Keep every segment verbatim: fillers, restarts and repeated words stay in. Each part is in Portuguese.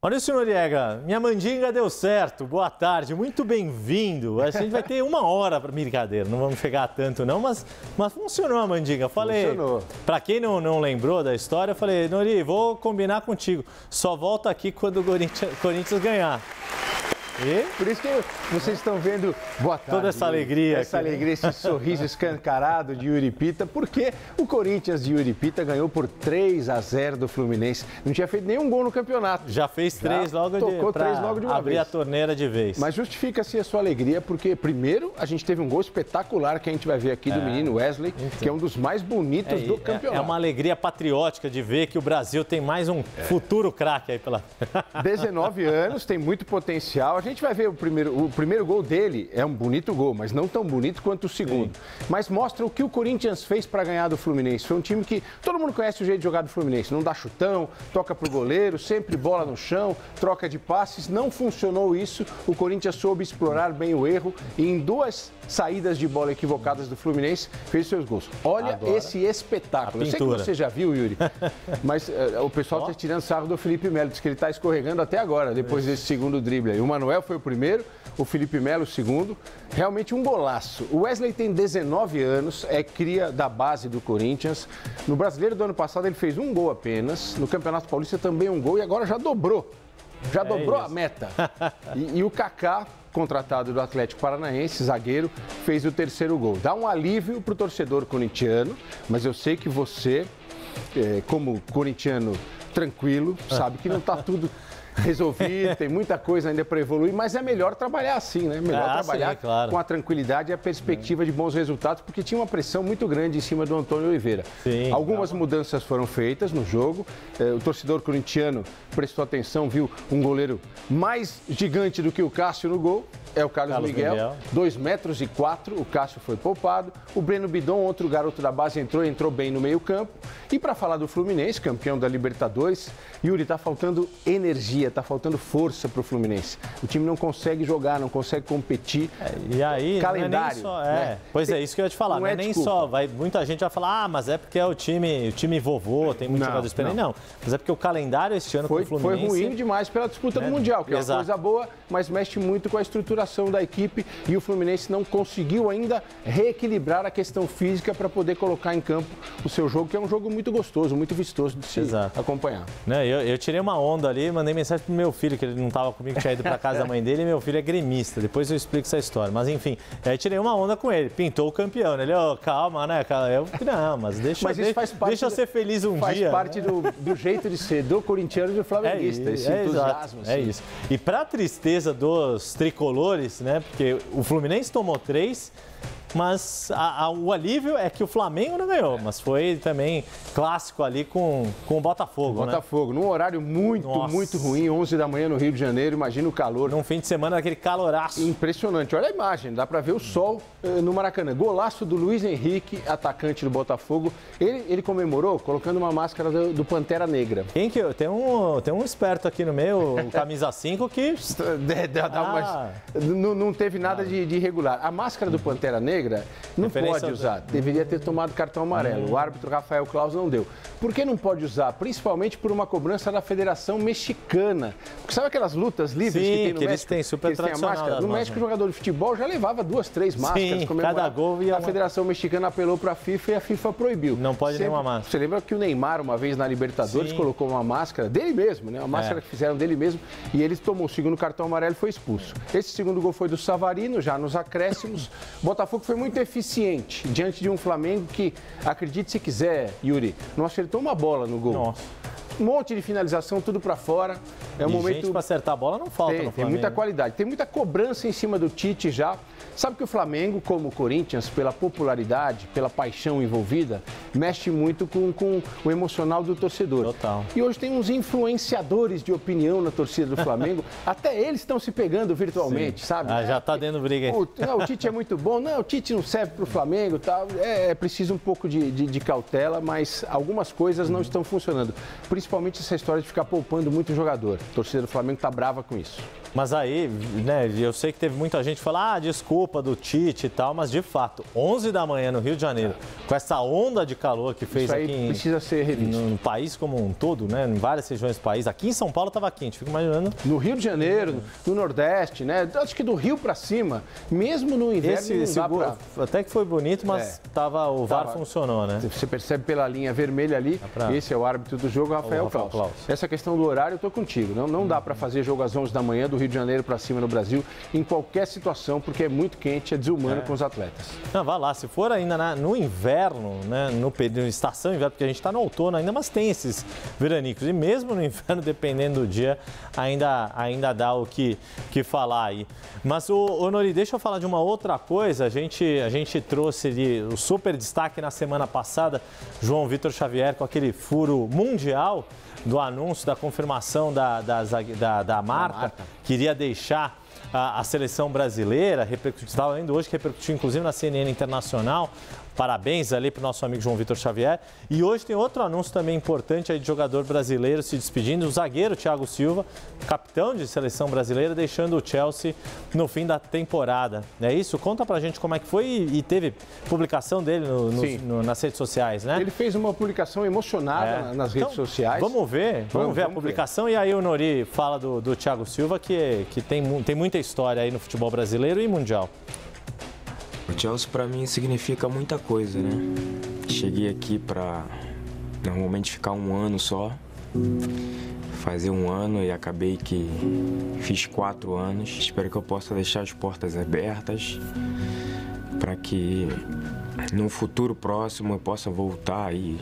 Maurício Noriega, minha mandinga deu certo, boa tarde, muito bem-vindo. A gente vai ter uma hora para brincadeira, não vamos chegar a tanto não, mas, mas funcionou a mandinga. Falei, para quem não, não lembrou da história, eu falei, Nori, vou combinar contigo, só volto aqui quando o Corinthians, Corinthians ganhar. E? Por isso que vocês estão vendo, boa tarde, toda essa alegria, essa aqui, alegria, esse sorriso escancarado de Yuri Pita, porque o Corinthians de Yuri Pita ganhou por três a zero do Fluminense. Não tinha feito nenhum gol no campeonato. Já fez três Já logo tocou de, três logo de uma abrir vez. a torneira de vez. Mas justifica-se a sua alegria, porque primeiro a gente teve um gol espetacular que a gente vai ver aqui do é. menino Wesley, então, que é um dos mais bonitos é, do campeonato. É uma alegria patriótica de ver que o Brasil tem mais um é. futuro craque aí pela... dezenove anos, tem muito potencial. A gente vai ver o primeiro O primeiro gol dele é um bonito gol, mas não tão bonito quanto o segundo. Sim. Mas mostra o que o Corinthians fez para ganhar do Fluminense. Foi um time que todo mundo conhece o jeito de jogar do Fluminense. Não dá chutão, toca pro goleiro, sempre bola no chão, troca de passes. Não funcionou isso. O Corinthians soube explorar bem o erro e em duas saídas de bola equivocadas do Fluminense fez seus gols. Olha Agora, esse espetáculo. Eu sei que você já viu, Yuri, mas uh, o pessoal está tirando sarro do Felipe Melo. Diz que ele está escorregando até agora, depois desse segundo drible aí. O Manuel foi o primeiro, o Felipe Melo o segundo. Realmente um golaço. O Wesley tem dezenove anos, é cria da base do Corinthians. No Brasileiro do ano passado ele fez um gol apenas. No Campeonato Paulista também um gol e agora já dobrou. Já é dobrou isso. a meta. E, e o Kaká, contratado do Atlético Paranaense, zagueiro, fez o terceiro gol. Dá um alívio para o torcedor corintiano, mas eu sei que você, é, como corintiano tranquilo, sabe que não está tudo resolvido, tem muita coisa ainda para evoluir, mas é melhor trabalhar assim, né? Melhor ah, trabalhar sim, claro. com a tranquilidade e a perspectiva de bons resultados, porque tinha uma pressão muito grande em cima do Antônio Oliveira. Sim, Algumas calma. mudanças foram feitas no jogo, o torcedor corintiano prestou atenção, viu um goleiro mais gigante do que o Cássio no gol, é o Carlos, Carlos Miguel, Miguel, dois metros e quatro, o Cássio foi poupado, o Breno Bidon, outro garoto da base, entrou, entrou bem no meio campo. E para falar do Fluminense, campeão da Libertadores, Yuri, tá faltando energia, tá faltando força pro Fluminense. O time não consegue jogar, não consegue competir. É, e aí, calendário, não é nem só, é. Né? Pois é, isso que eu ia te falar, não, não é, é nem só, vai, muita gente vai falar, ah, mas é porque é o time, o time vovô, tem muito jogador esperando. Não. não, mas é porque o calendário este ano foi, pro Fluminense... Foi ruim demais pela disputa né? do Mundial, que Exato. é uma coisa boa, mas mexe muito com a estruturação da equipe e o Fluminense não conseguiu ainda reequilibrar a questão física para poder colocar em campo o seu jogo, que é um jogo muito gostoso, muito vistoso de se Exato. acompanhar. Não, eu, eu tirei uma onda ali, mandei mensagem pro meu filho, que ele não estava comigo, tinha ido para casa da mãe dele, e meu filho é gremista, depois eu explico essa história. Mas enfim, aí tirei uma onda com ele, pintou o campeão, né? Ele, oh, calma, né? Eu, não, mas deixa, mas deixa, faz parte deixa eu ser feliz um faz dia. Faz parte né? do, do jeito de ser do corintiano e do flamenguista, é, esse é entusiasmo. Assim. É isso. E para tristeza dos tricolores, né? Porque o Fluminense tomou três, mas a, a, o alívio é que o Flamengo não ganhou, é. mas foi também clássico ali com, com o Botafogo, Botafogo, né? num horário muito, Nossa. muito ruim, onze da manhã no Rio de Janeiro, imagina o calor. Num fim de semana, aquele caloraço. Impressionante, olha a imagem, dá pra ver o sol uh, no Maracanã. Golaço do Luiz Henrique, atacante do Botafogo. Ele, ele comemorou colocando uma máscara do, do Pantera Negra. Quem que... Tem um, tem um esperto aqui no meio, o camisa cinco, que... dá, dá ah. umas, não, não teve nada de, de irregular. A máscara do Pantera Negra não pode usar, deveria ter tomado cartão amarelo. O árbitro Rafael Claus não deu. Por que não pode usar? Principalmente por uma cobrança da Federação Mexicana. Porque sabe aquelas lutas livres Sim, que tem no que México? Eles têm super eles têm a máscara? No México, o jogador de futebol já levava duas, três máscaras. Sim, cada gol ia A Federação Mexicana apelou para a FIFA e a FIFA proibiu. Não pode Sempre... nenhuma máscara. Você lembra que o Neymar, uma vez na Libertadores, Sim. colocou uma máscara dele mesmo, né? Uma máscara é. que fizeram dele mesmo, e ele tomou o segundo cartão amarelo e foi expulso. Esse segundo gol foi do Savarino, já nos acréscimos. Botafogo foi muito eficiente diante de um Flamengo que, acredite se quiser, Yuri, não acertou uma bola no gol. Nossa. Um monte de finalização, tudo para fora. É um e momento gente para acertar a bola não falta tem, no Flamengo. Tem muita qualidade, tem muita cobrança em cima do Tite já. Sabe que o Flamengo, como o Corinthians, pela popularidade, pela paixão envolvida, mexe muito com, com o emocional do torcedor. Total. E hoje tem uns influenciadores de opinião na torcida do Flamengo. Até eles estão se pegando virtualmente, Sim. sabe? Ah, já está dando briga. O, não, o Tite é muito bom. Não, o Tite não serve para o Flamengo. Tá? É, é preciso um pouco de, de, de cautela, mas algumas coisas não estão funcionando. Principalmente essa história de ficar poupando muito jogador. A torcida do Flamengo está brava com isso. Mas aí, né, eu sei que teve muita gente que falou, ah, desculpa do Tite e tal, mas de fato, onze da manhã no Rio de Janeiro, com essa onda de calor, calor que fez Isso aí aqui em, precisa ser revisto. no, no país como um todo, né? Em várias regiões do país. Aqui em São Paulo estava quente, fico imaginando. No Rio de Janeiro, no Nordeste, né? Acho que do Rio para cima, mesmo no inverno, esse, não esse dá gol, pra... até que foi bonito, mas É. tava, o V A R Tava. funcionou, né? Você percebe pela linha vermelha ali, pra... esse é o árbitro do jogo, Rafael, O Rafael Claus. Claus. Essa questão do horário, eu tô contigo. Não, não dá para fazer jogo às onze da manhã do Rio de Janeiro para cima no Brasil, em qualquer situação, porque é muito quente, é desumano É. com os atletas. Não, vai lá, se for ainda na, no inverno, né, no período, estação inverno, porque a gente está no outono ainda, mas tem esses veranicos. E mesmo no inverno, dependendo do dia, ainda, ainda dá o que, que falar aí. Mas, ô, ô Nori, deixa eu falar de uma outra coisa. A gente, a gente trouxe ali o super destaque na semana passada, João Vitor Xavier com aquele furo mundial do anúncio da confirmação da, da, da, da Marta, Marta. Queria deixar a, a seleção brasileira, estava lendo hoje que repercutiu inclusive na C N N Internacional. Parabéns ali para o nosso amigo João Vitor Xavier. E hoje tem outro anúncio também importante aí de jogador brasileiro se despedindo. O zagueiro Thiago Silva, capitão de seleção brasileira, deixando o Chelsea no fim da temporada. É isso? Conta pra gente como é que foi e, e teve publicação dele no, no, no, nas redes sociais, né? Ele fez uma publicação emocionada é. nas redes então, sociais. Vamos ver, vamos, vamos ver vamos a publicação ver. E aí o Nori fala do, do Thiago Silva, que, que tem, tem muita história aí no futebol brasileiro e mundial. O Chelsea para mim significa muita coisa, né? Cheguei aqui para normalmente ficar um ano só, fazer um ano e acabei que fiz quatro anos. Espero que eu possa deixar as portas abertas para que no futuro próximo eu possa voltar e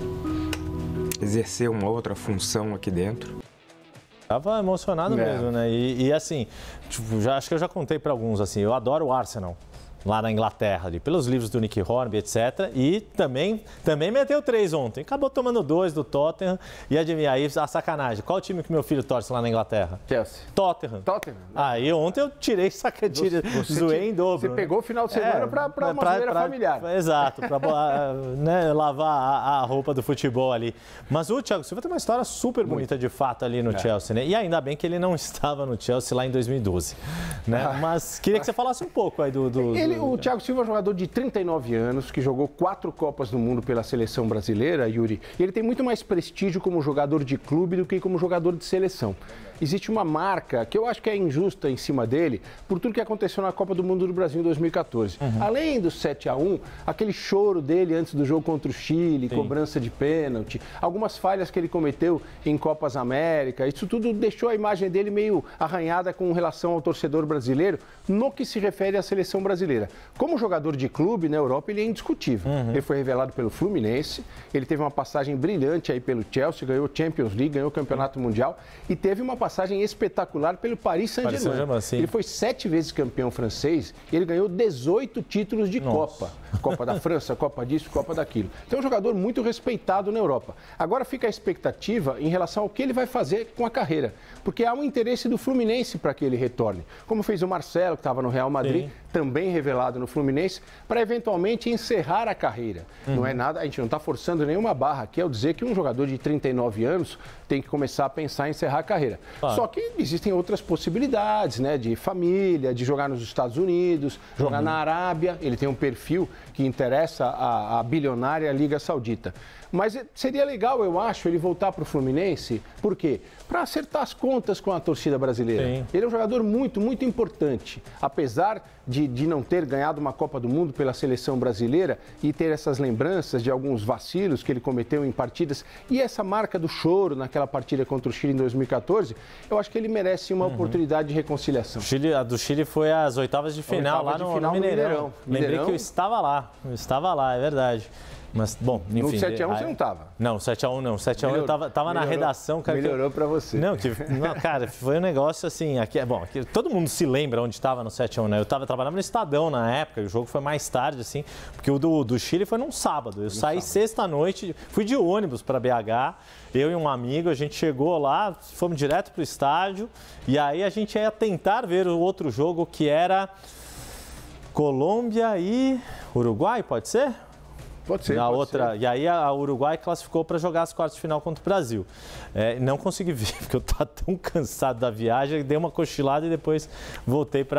exercer uma outra função aqui dentro. Tava emocionado é. mesmo, né? E, e assim, tipo, já, acho que eu já contei para alguns, assim, eu adoro o Arsenal. Lá na Inglaterra, ali, pelos livros do Nick Hornby, etcétera. E também, também meteu três ontem. Acabou tomando dois do Tottenham. E adivinha aí, a sacanagem. Qual o time que meu filho torce lá na Inglaterra? Chelsea. Tottenham. Tottenham. Aí ontem eu tirei sacanagem, zoei em dobro. Você né? pegou o final de semana é, para uma zoeira familiar. Exato, para né, lavar a, a roupa do futebol ali. Mas o Thiago Silva tem uma história super bonita, Muito. de fato, ali no é. Chelsea, né? E ainda bem que ele não estava no Chelsea lá em dois mil e doze. Né? Ah. Mas queria que você falasse um pouco aí do... do, ele, do... O Thiago Silva é um jogador de trinta e nove anos, que jogou quatro Copas do Mundo pela seleção brasileira, Yuri. E ele tem muito mais prestígio como jogador de clube do que como jogador de seleção. Existe uma marca que eu acho que é injusta em cima dele por tudo que aconteceu na Copa do Mundo do Brasil em dois mil e quatorze. Uhum. Além do sete a um, aquele choro dele antes do jogo contra o Chile, Sim. cobrança de pênalti, algumas falhas que ele cometeu em Copas América, isso tudo deixou a imagem dele meio arranhada com relação ao torcedor brasileiro no que se refere à seleção brasileira. Como jogador de clube na Europa, ele é indiscutível. Uhum. Ele foi revelado pelo Fluminense, ele teve uma passagem brilhante aí pelo Chelsea, ganhou Champions League, ganhou o Campeonato uhum. Mundial e teve uma passagem espetacular pelo Paris Saint-Germain. Ele foi sete vezes campeão francês e ele ganhou dezoito títulos de Nossa. Copa. Copa da França, Copa disso, Copa daquilo. Então é um jogador muito respeitado na Europa. Agora fica a expectativa em relação ao que ele vai fazer com a carreira, porque há um interesse do Fluminense para que ele retorne. Como fez o Marcelo, que estava no Real Madrid, Sim. também revelado no Fluminense, para eventualmente encerrar a carreira. Uhum. Não é nada, a gente não está forçando nenhuma barra aqui ao dizer que um jogador de trinta e nove anos tem que começar a pensar em encerrar a carreira. Claro. Só que existem outras possibilidades, né? De família, de jogar nos Estados Unidos, jogar uhum. na Arábia. Ele tem um perfil que interessa a, a bilionária Liga Saudita. Mas seria legal, eu acho, ele voltar para o Fluminense. Por quê? Para acertar as contas com a torcida brasileira. Sim. Ele é um jogador muito, muito importante. Apesar de, de não ter ganhado uma Copa do Mundo pela seleção brasileira e ter essas lembranças de alguns vacilos que ele cometeu em partidas e essa marca do choro naquela partida contra o Chile em dois mil e quatorze, eu acho que ele merece uma uhum. oportunidade de reconciliação. O Chile, a do Chile foi às oitavas de final, oitavas lá no, de final no Mineirão. Mineirão. Lembrei Mineirão. que eu estava lá, eu estava lá, é verdade. Mas, bom, enfim... No sete a um você não estava? Não, sete a um não. sete a um eu estava tava na redação. Cara, melhorou para você. Não, que, não, cara, foi um negócio assim... Aqui, bom, aqui, todo mundo se lembra onde estava no sete a um, né? Eu estava trabalhando no Estadão na época, o jogo foi mais tarde, assim, porque o do, do Chile foi num sábado. Eu saí sexta-noite, fui de ônibus para B H, eu e um amigo, a gente chegou lá, fomos direto para o estádio, e aí a gente ia tentar ver o outro jogo, que era Colômbia e Uruguai, pode ser? Pode ser, na pode outra, ser. E aí a Uruguai classificou para jogar as quartas de final contra o Brasil. É, não consegui ver, porque eu estava tão cansado da viagem, dei uma cochilada e depois voltei para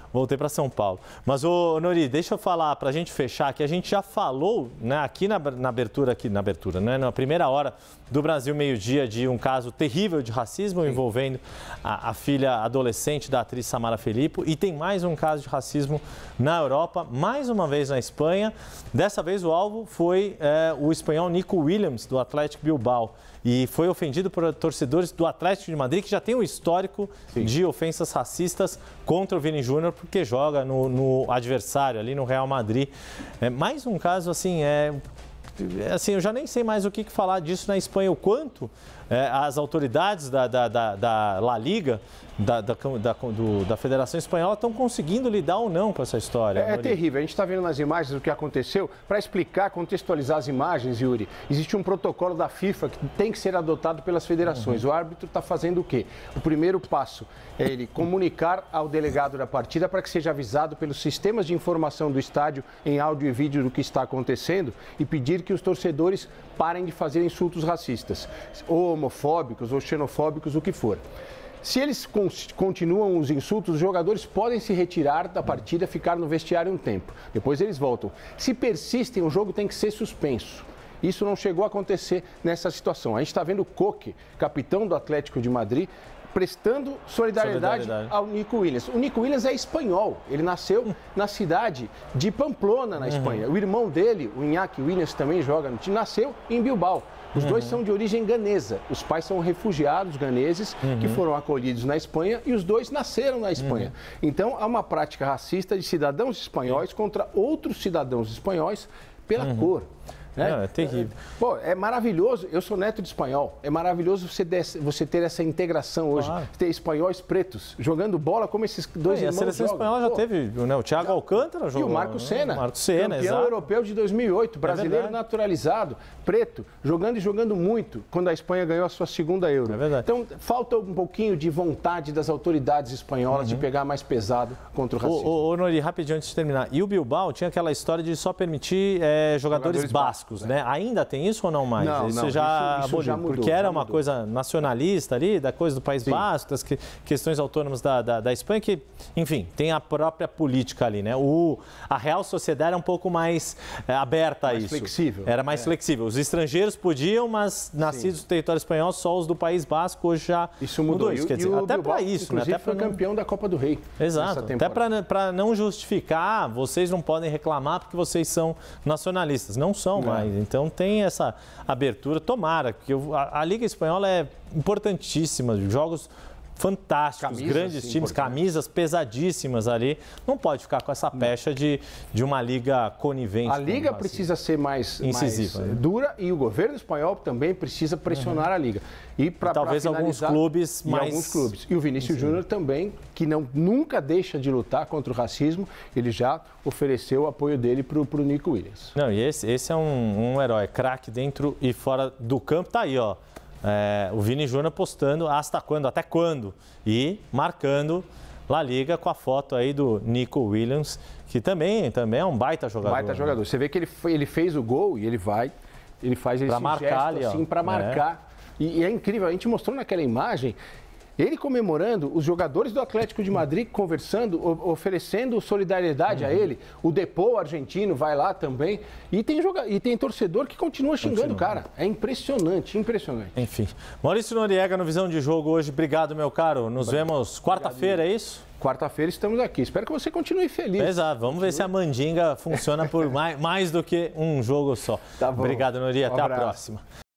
voltei para São Paulo. Mas, ô, Nori, deixa eu falar, para a gente fechar, que a gente já falou, né, aqui na, na abertura, aqui na abertura, né, na primeira hora do Brasil Meio-Dia, de um caso terrível de racismo Sim. envolvendo a, a filha adolescente da atriz Samara Filippo. E tem mais um caso de racismo na Europa, mais uma vez na Espanha. Dessa vez o alvo foi é, o espanhol Nico Williams, do Athletic Bilbao. E foi ofendido por torcedores do Atlético de Madrid, que já tem um histórico Sim. de ofensas racistas contra o Vini Júnior, porque joga no, no adversário, ali no Real Madrid. É mais um caso, assim, é... Assim, eu já nem sei mais o que falar disso na Espanha, o quanto é, as autoridades da, da, da, da La Liga, da, da, da, do, da Federação Espanhola, estão conseguindo lidar ou não com essa história. É, é terrível. A gente está vendo nas imagens o que aconteceu. Para explicar, contextualizar as imagens, Yuri, existe um protocolo da FIFA que tem que ser adotado pelas federações. Uhum. O árbitro está fazendo o quê? O primeiro passo é ele comunicar ao delegado da partida para que seja avisado pelos sistemas de informação do estádio em áudio e vídeo do que está acontecendo e pedir que os torcedores parem de fazer insultos racistas, ou homofóbicos, ou xenofóbicos, o que for. Se eles continuam os insultos, os jogadores podem se retirar da partida, ficar no vestiário um tempo. Depois eles voltam. Se persistem, o jogo tem que ser suspenso. Isso não chegou a acontecer nessa situação. A gente está vendo o Koke, capitão do Atlético de Madrid, prestando solidariedade, solidariedade ao Nico Williams. O Nico Williams é espanhol, ele nasceu na cidade de Pamplona, na uhum. Espanha. O irmão dele, o Iñaki Williams, também joga no time, nasceu em Bilbao. Os uhum. dois são de origem ganesa. Os pais são refugiados ganeses uhum. que foram acolhidos na Espanha e os dois nasceram na Espanha. Uhum. Então, há uma prática racista de cidadãos espanhóis contra outros cidadãos espanhóis pela uhum. cor. É, Não, é terrível. Pô, é maravilhoso. Eu sou neto de espanhol. É maravilhoso você, desse, você ter essa integração hoje. Claro. Ter espanhóis pretos jogando bola como esses dois é, irmãos jogam. A seleção espanhola já Pô, teve, né? O Thiago Alcântara jogou. E o Marco Senna. Marco Senna, campeão exato. europeu de dois mil e oito, brasileiro é naturalizado, preto, jogando e jogando muito, quando a Espanha ganhou a sua segunda Euro. É verdade. Então, falta um pouquinho de vontade das autoridades espanholas uhum. de pegar mais pesado contra o racismo. Ô, ô, Nori, rapidinho antes de terminar. E o Bilbao tinha aquela história de só permitir é, jogadores, jogadores bascos, né? É. Ainda tem isso ou não mais? Não, isso, não, já, isso, isso já mudou. Porque era já uma mudou. coisa nacionalista ali, da coisa do País Sim. Basco, das que, questões autônomas da, da, da Espanha, que, enfim, tem a própria política ali, né? O, a Real Sociedade era um pouco mais é, aberta mais a isso. flexível. Era mais é. flexível. Os estrangeiros podiam, mas nascidos Sim. no território espanhol, só os do País Basco hoje já isso mudou. mudou isso. Quer dizer, até para isso, né? Até foi não... campeão da Copa do Rei. Exato. Até para não justificar, vocês não podem reclamar porque vocês são nacionalistas. Não são não. mais. Então tem essa abertura. Tomara, porque a, a Liga Espanhola é importantíssima. Jogos fantásticos, camisas, grandes sim, times, camisas pesadíssimas ali. Não pode ficar com essa pecha de, de uma liga conivente. A liga precisa ser mais, incisiva, mais né? dura e o governo espanhol também precisa pressionar uhum. a liga. E pra, talvez pra alguns clubes e mais... alguns clubes. E o Vinícius Júnior também, que não, nunca deixa de lutar contra o racismo, ele já ofereceu o apoio dele para o Nico Williams. Não, e esse, esse é um, um herói, craque dentro e fora do campo. Tá aí, ó. É, o Vini Júnior postando hasta quando, até quando, e marcando La Liga com a foto aí do Nico Williams, que também, também é um baita jogador. Baita jogador. Né? Você vê que ele, foi, ele fez o gol e ele vai, ele faz esse pra gesto ali, assim para marcar. É. E, e é incrível, a gente mostrou naquela imagem, ele comemorando, os jogadores do Atlético de Madrid conversando, o, oferecendo solidariedade uhum. a ele. O Depou, argentino, vai lá também. E tem, joga... e tem torcedor que continua xingando o cara. É impressionante, impressionante. Enfim. Maurício Noriega no Visão de Jogo hoje. Obrigado, meu caro. Nos Obrigado. vemos quarta-feira, é isso? Quarta-feira estamos aqui. Espero que você continue feliz. Exato. Vamos ver se a mandinga funciona por mais, mais do que um jogo só. Tá bom. Obrigado, Noriega. Um Até abraço. a próxima.